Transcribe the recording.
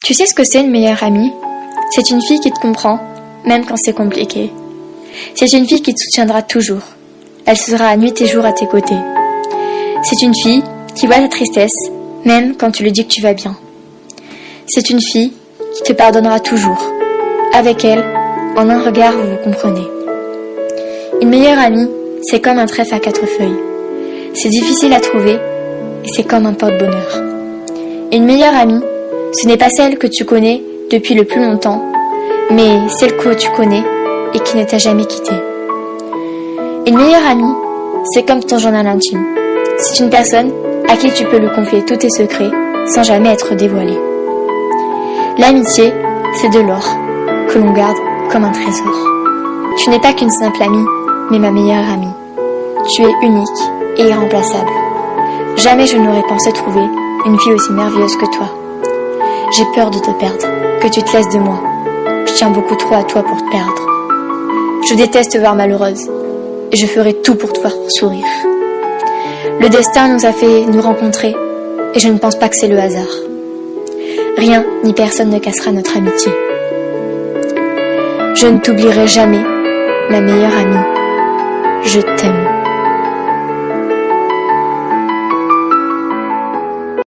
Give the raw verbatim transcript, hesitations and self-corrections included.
Tu sais ce que c'est une meilleure amie? C'est une fille qui te comprend, même quand c'est compliqué. C'est une fille qui te soutiendra toujours. Elle sera nuit et jour à tes côtés. C'est une fille qui voit ta tristesse, même quand tu lui dis que tu vas bien. C'est une fille qui te pardonnera toujours. Avec elle, en un regard, vous vous comprenez. Une meilleure amie, c'est comme un trèfle à quatre feuilles. C'est difficile à trouver et c'est comme un porte-bonheur. Une meilleure amie, ce n'est pas celle que tu connais depuis le plus longtemps, mais celle que tu connais et qui ne t'a jamais quitté. Une meilleure amie, c'est comme ton journal intime. C'est une personne à qui tu peux lui confier tous tes secrets sans jamais être dévoilé. L'amitié, c'est de l'or que l'on garde comme un trésor. Tu n'es pas qu'une simple amie, mais ma meilleure amie. Tu es unique et irremplaçable. Jamais je n'aurais pensé trouver une fille aussi merveilleuse que toi. J'ai peur de te perdre, que tu te laisses de moi. Je tiens beaucoup trop à toi pour te perdre. Je déteste te voir malheureuse et je ferai tout pour te faire sourire. Le destin nous a fait nous rencontrer et je ne pense pas que c'est le hasard. Rien ni personne ne cassera notre amitié. Je ne t'oublierai jamais, ma meilleure amie. Je t'aime.